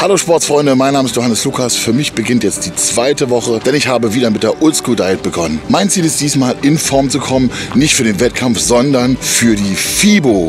Hallo Sportsfreunde, mein Name ist Johannes Lukas. Für mich beginnt jetzt die zweite Woche, denn ich habe wieder mit der Oldschool Diet begonnen. Mein Ziel ist diesmal in Form zu kommen, nicht für den Wettkampf, sondern für die FIBO.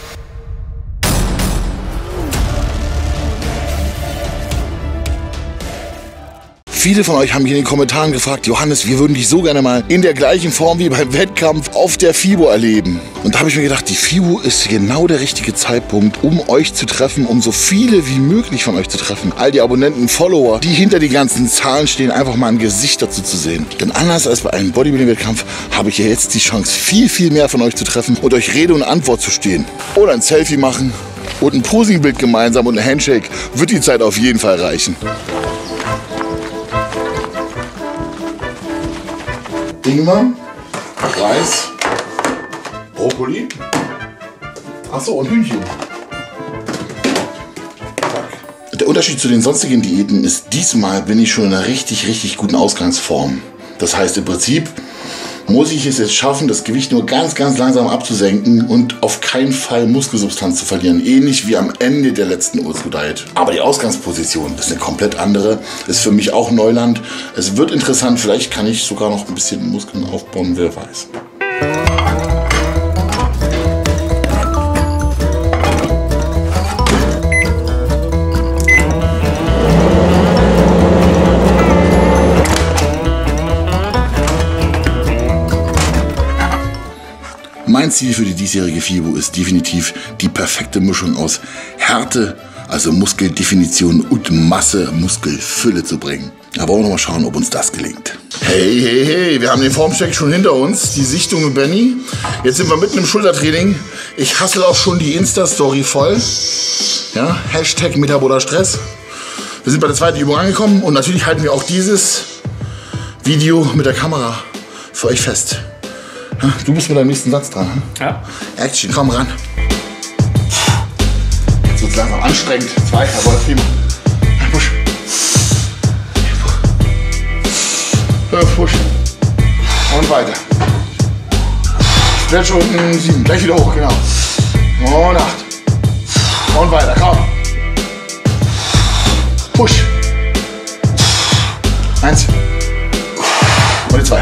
Viele von euch haben mich in den Kommentaren gefragt, Johannes, wir würden dich so gerne mal in der gleichen Form wie beim Wettkampf auf der FIBO erleben. Und da habe ich mir gedacht, die FIBO ist genau der richtige Zeitpunkt, um euch zu treffen, um so viele wie möglich von euch zu treffen. All die Abonnenten, Follower, die hinter die ganzen Zahlen stehen, einfach mal ein Gesicht dazu zu sehen. Denn anders als bei einem Bodybuilding-Wettkampf habe ich ja jetzt die Chance, viel mehr von euch zu treffen und euch Rede und Antwort zu stehen. Oder ein Selfie machen und ein Posingbild gemeinsam und ein Handshake wird die Zeit auf jeden Fall reichen. Ingwer, Reis, Brokkoli, achso, und Hühnchen. Der Unterschied zu den sonstigen Diäten ist, diesmal bin ich schon in einer richtig guten Ausgangsform. Das heißt, im Prinzip muss ich es jetzt schaffen, das Gewicht nur ganz langsam abzusenken und auf keinen Fall Muskelsubstanz zu verlieren. Ähnlich wie am Ende der letzten Oldschool Diet. Aber die Ausgangsposition ist eine komplett andere. Ist für mich auch Neuland. Es wird interessant. Vielleicht kann ich sogar noch ein bisschen Muskeln aufbauen. Wer weiß. Mein Ziel für die diesjährige FIBO ist definitiv die perfekte Mischung aus Härte, also Muskeldefinition und Masse, Muskelfülle zu bringen. Da wollen wir noch mal schauen, ob uns das gelingt. Hey, wir haben den Formcheck schon hinter uns, die Sichtung mit Benny. Jetzt sind wir mitten im Schultertraining. Ich hassle auch schon die Insta-Story voll. Ja, Hashtag Metaboler Stress. Wir sind bei der zweiten Übung angekommen und natürlich halten wir auch dieses Video mit der Kamera für euch fest. Du bist mit deinem nächsten Satz dran. Hm? Ja. Action, komm ran. Jetzt wird es langsam anstrengend. Zwei, jawohl, prima. Push. Push. Und weiter. Stretch unten 7. Gleich wieder hoch, genau. Und 8. Und weiter, komm. Push. 1. Und die 2.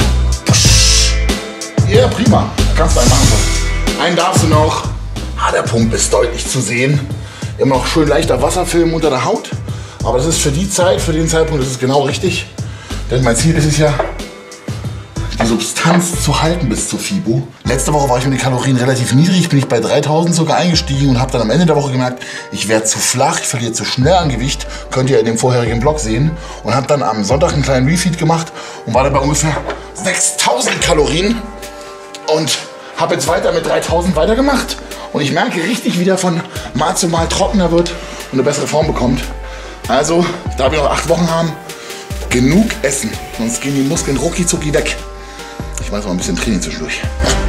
Ja, prima. Kannst du einen machen. Einen darfst du noch. Der Pump ist deutlich zu sehen. Immer noch schön leichter Wasserfilm unter der Haut. Aber das ist für die Zeit, für den Zeitpunkt, das ist genau richtig. Denn mein Ziel ist es ja, die Substanz zu halten bis zur FIBO. Letzte Woche war ich mit den Kalorien relativ niedrig, bin ich bei 3000 sogar eingestiegen und habe dann am Ende der Woche gemerkt, ich werde zu flach, ich verliere zu schnell an Gewicht. Könnt ihr in dem vorherigen Blog sehen. Und habe dann am Sonntag einen kleinen Refeed gemacht und war dann bei ungefähr 6000 Kalorien. Und habe jetzt weiter mit 3000 weitergemacht. Und ich merke richtig, wie der von Mal zu Mal trockener wird und eine bessere Form bekommt. Also, da wir noch 8 Wochen haben, genug essen. Sonst gehen die Muskeln rucki zucki weg. Ich mache jetzt mal ein bisschen Training zwischendurch.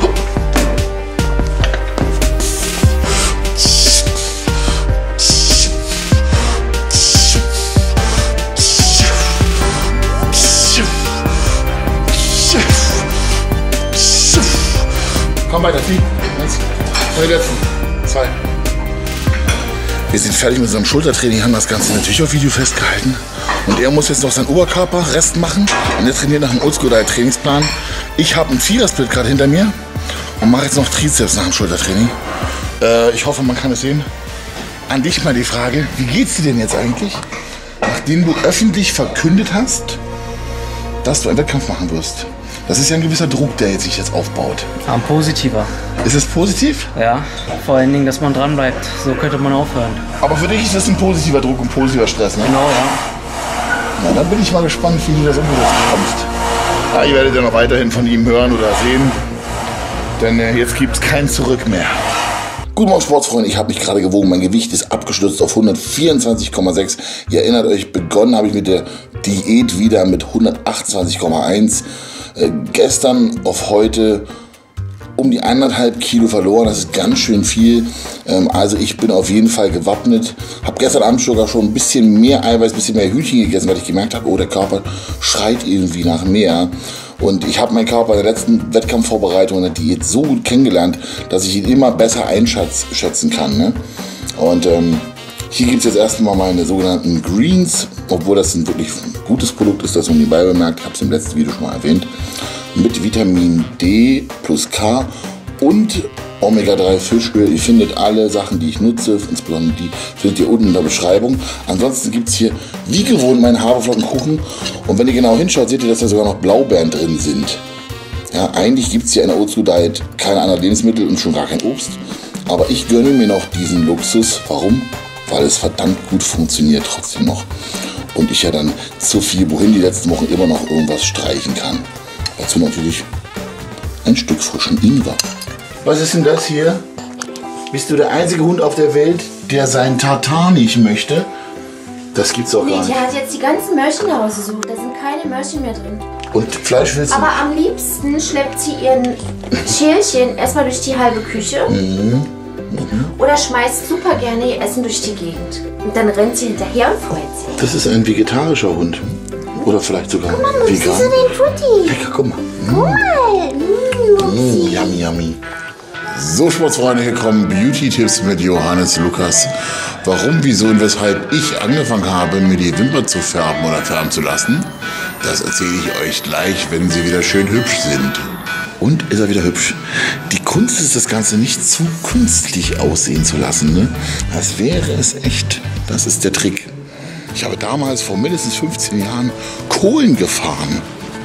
Komm weiter, Vieh. 1. Und die letzten. 2. Wir sind fertig mit unserem Schultertraining, haben das Ganze natürlich auf Video festgehalten. Und er muss jetzt noch seinen Oberkörper-Rest machen. Und er trainiert nach dem Oldschool Diet Trainingsplan. Ich habe einen Vierer-Split gerade hinter mir und mache jetzt noch Trizeps nach dem Schultertraining. Ich hoffe, man kann es sehen. An dich mal die Frage, wie geht's dir denn jetzt eigentlich, nachdem du öffentlich verkündet hast, dass du einen Wettkampf machen wirst? Das ist ja ein gewisser Druck, der sich jetzt aufbaut. Ein positiver. Ist es positiv? Ja, vor allen Dingen, dass man dran bleibt. So könnte man aufhören. Aber für dich ist das ein positiver Druck und positiver Stress, ne? Genau, ja. Na, dann bin ich mal gespannt, wie du das umgesetzt bekommst. Ja, ihr werdet ja noch weiterhin von ihm hören oder sehen, denn jetzt gibt es kein Zurück mehr. Guten Morgen Sportsfreunde, ich habe mich gerade gewogen, mein Gewicht ist abgestürzt auf 124,6. Ihr erinnert euch, begonnen habe ich mit der Diät wieder mit 128,1. Gestern auf heute um die 1,5 Kilo verloren, das ist ganz schön viel. Also ich bin auf jeden Fall gewappnet. Habe gestern Abend sogar schon ein bisschen mehr Eiweiß, ein bisschen mehr Hühnchen gegessen, weil ich gemerkt habe, oh, der Körper schreit irgendwie nach mehr. Und ich habe meinen Körper in der letzten Wettkampfvorbereitung in der Diät so gut kennengelernt, dass ich ihn immer besser einschätzen kann. Ne? Und Hier gibt es jetzt erstmal meine sogenannten Greens, obwohl das ein wirklich gutes Produkt ist, das man nebenbei bemerkt. Ich habe es im letzten Video schon mal erwähnt. Mit Vitamin D plus K und Omega-3 Fischöl. Ihr findet alle Sachen, die ich nutze, insbesondere die findet ihr unten in der Beschreibung. Ansonsten gibt es hier wie gewohnt meinen Haferflockenkuchen. Und wenn ihr genau hinschaut, seht ihr, dass da sogar noch Blaubeeren drin sind. Ja, eigentlich gibt es hier in der Old Diet keine anderen Lebensmittel und schon gar kein Obst. Aber ich gönne mir noch diesen Luxus. Warum? Weil es verdammt gut funktioniert trotzdem noch. Und ich ja dann zu viel, wohin die letzten Wochen immer noch irgendwas streichen kann. Dazu natürlich ein Stück frischen Ingwer. Was ist denn das hier? Bist du der einzige Hund auf der Welt, der seinen Tartar nicht möchte? Das gibt's auch gar nicht. Die hat jetzt die ganzen Möhrchen rausgesucht. Da sind keine Möhrchen mehr drin. Und Fleisch willst du? Aber am liebsten schleppt sie ihren Schälchen erstmal durch die halbe Küche. Oder schmeißt super gerne ihr Essen durch die Gegend. Und dann rennt sie hinterher und freut sich. Das ist ein vegetarischer Hund. Oder vielleicht sogar vegan. Siehst du den Tutti? Lecker, guck mal. Guck mal. Yummy, yummy. So, Sportsfreunde, hier kommen Beauty-Tipps mit Johannes Lukas. Warum, wieso und weshalb ich angefangen habe, mir die Wimpern zu färben oder färben zu lassen, das erzähle ich euch gleich, wenn sie wieder schön hübsch sind. Und ist er wieder hübsch. Die Kunst ist, das Ganze nicht zu künstlich aussehen zu lassen, ne? Als wäre es echt. Das ist der Trick. Ich habe damals vor mindestens 15 Jahren Kohlen gefahren.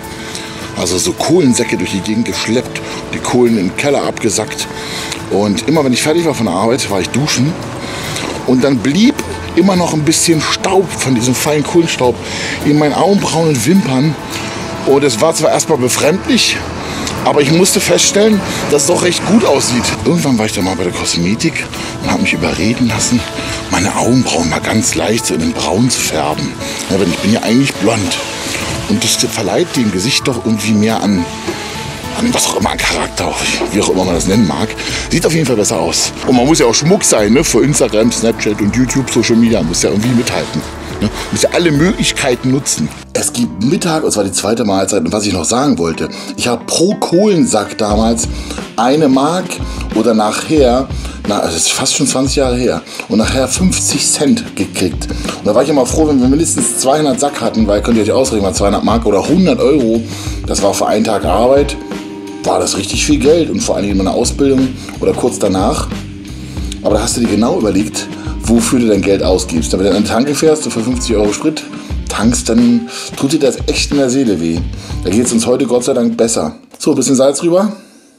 Also so Kohlensäcke durch die Gegend geschleppt, die Kohlen in den Keller abgesackt. Und immer wenn ich fertig war von der Arbeit, war ich duschen. Und dann blieb immer noch ein bisschen Staub von diesem feinen Kohlenstaub in meinen Augenbrauen und Wimpern. Und es war zwar erstmal befremdlich, aber ich musste feststellen, dass es doch recht gut aussieht. Irgendwann war ich dann mal bei der Kosmetik und habe mich überreden lassen, meine Augenbrauen mal ganz leicht so in den Braun zu färben. Ja, weil ich bin ja eigentlich blond. Und das verleiht dem Gesicht doch irgendwie mehr an was auch immer, an Charakter, wie auch immer man das nennen mag. Sieht auf jeden Fall besser aus. Und man muss ja auch Schmuck sein, ne? Für Instagram, Snapchat und YouTube, Social Media. Muss ja irgendwie mithalten. Ne? Muss ja alle Möglichkeiten nutzen. Es gibt Mittag, und zwar die zweite Mahlzeit. Und was ich noch sagen wollte, ich habe pro Kohlensack damals 1 Mark oder nachher, das ist fast schon 20 Jahre her, und nachher 50 Cent gekriegt. Und da war ich immer froh, wenn wir mindestens 200 Sack hatten, weil könnt ihr euch ausrechnen, mal 200 Mark oder 100 Euro, das war für einen Tag Arbeit, war das richtig viel Geld und vor allem in meiner Ausbildung oder kurz danach. Aber da hast du dir genau überlegt, wofür du dein Geld ausgibst. Wenn du an eine Tanke fährst, du für 50 Euro Sprit tankst, dann tut dir das echt in der Seele weh. Da geht es uns heute Gott sei Dank besser. So, ein bisschen Salz rüber.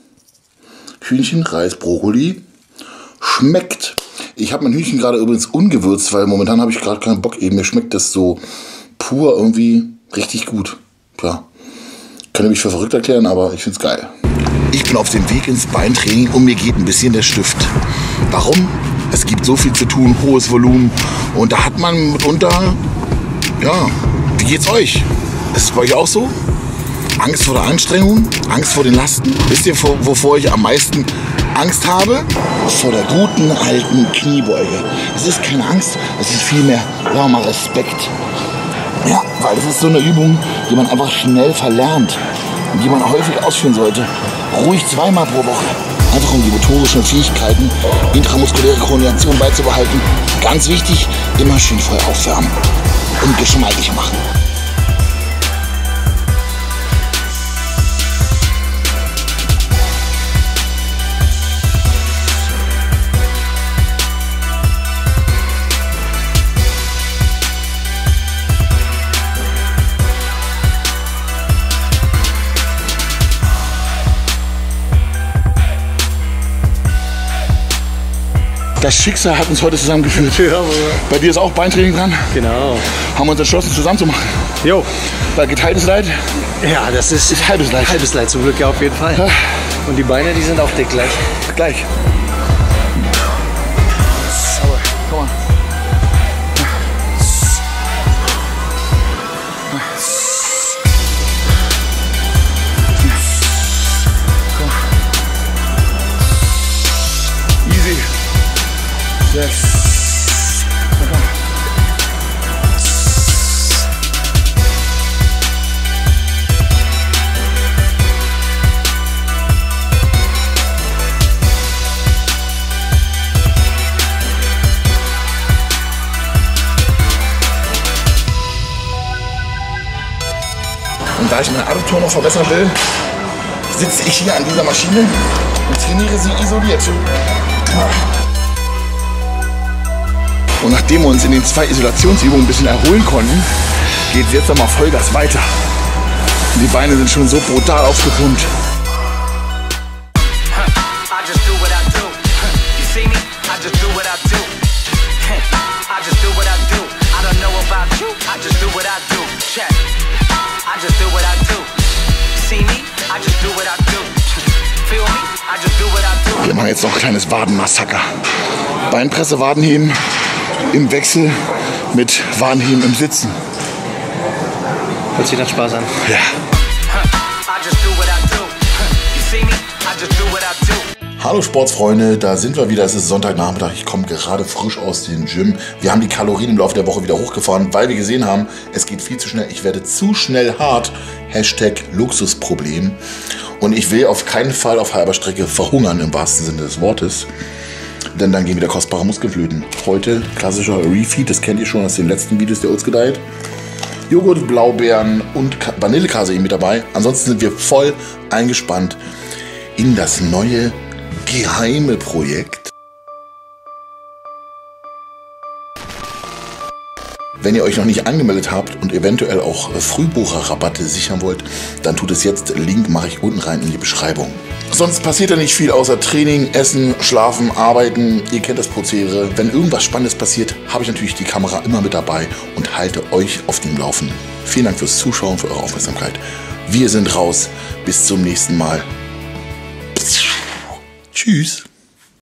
Hühnchen, Reis, Brokkoli. Schmeckt. Ich habe mein Hühnchen gerade übrigens ungewürzt, weil momentan habe ich gerade keinen Bock. Eben mir schmeckt das so pur irgendwie richtig gut. Ja. Könnte mich für verrückt erklären, aber ich finde es geil. Ich bin auf dem Weg ins Beintraining und mir geht ein bisschen der Stift. Warum? Es gibt so viel zu tun, hohes Volumen. Und da hat man mitunter, ja, wie geht's euch? Ist es bei euch auch so? Angst vor der Anstrengung? Angst vor den Lasten? Wisst ihr, wovor ich am meisten Angst habe? Vor der guten alten Kniebeuge. Es ist keine Angst, es ist vielmehr, sagen wir mal, Respekt. Ja, weil es ist so eine Übung, die man einfach schnell verlernt und die man häufig ausführen sollte. Ruhig 2-mal pro Woche. Einfach um die motorischen Fähigkeiten, intramuskuläre Koordination beizubehalten. Ganz wichtig, immer schön vorher aufwärmen und geschmeidig machen. Das Schicksal hat uns heute zusammengeführt. Ja, bei dir ist auch Beintraining dran? genau. Haben wir uns entschlossen, zusammen zu machen. Jo. Weil geteiltes Leid Ja, das ist halbes Leid. halbes Leid zum Glück, ja, auf jeden Fall. Ja. Und die Beine, die sind auch dick gleich. Gleich. Aber, komm mal. Easy. Yes. Komm. da ich meine Armtour noch verbessern will, sitze ich hier an dieser Maschine und trainiere sie isoliert. Und nachdem wir uns in den 2 Isolationsübungen ein bisschen erholen konnten, geht es jetzt nochmal Vollgas weiter. Und die Beine sind schon so brutal aufgepumpt. Wir machen jetzt noch ein kleines Wadenmassaker. Beinpresse, Wadenheben im Wechsel mit Wadenheben im Sitzen. Hört sich das Spaß an. Ja. Hallo Sportsfreunde, da sind wir wieder. Es ist Sonntagnachmittag. Ich komme gerade frisch aus dem Gym. Wir haben die Kalorien im Laufe der Woche wieder hochgefahren, weil wir gesehen haben, es geht viel zu schnell. Ich werde zu schnell hart. Hashtag Luxusproblem. Und ich will auf keinen Fall auf halber Strecke verhungern, im wahrsten Sinne des Wortes. Denn dann gehen wieder kostbare Muskelflöten. Heute klassischer Refeed, das kennt ihr schon aus den letzten Videos der Uls gedeiht. Joghurt, Blaubeeren und Vanillekasein mit dabei. Ansonsten sind wir voll eingespannt in das neue geheime Projekt. Wenn ihr euch noch nicht angemeldet habt und eventuell auch Frühbucherrabatte sichern wollt, dann tut es jetzt. Link mache ich unten rein in die Beschreibung. Sonst passiert ja nicht viel außer Training, Essen, Schlafen, Arbeiten. Ihr kennt das Prozedere. Wenn irgendwas Spannendes passiert, habe ich natürlich die Kamera immer mit dabei und halte euch auf dem Laufenden. Vielen Dank fürs Zuschauen, für eure Aufmerksamkeit. Wir sind raus. Bis zum nächsten Mal. Tschüss.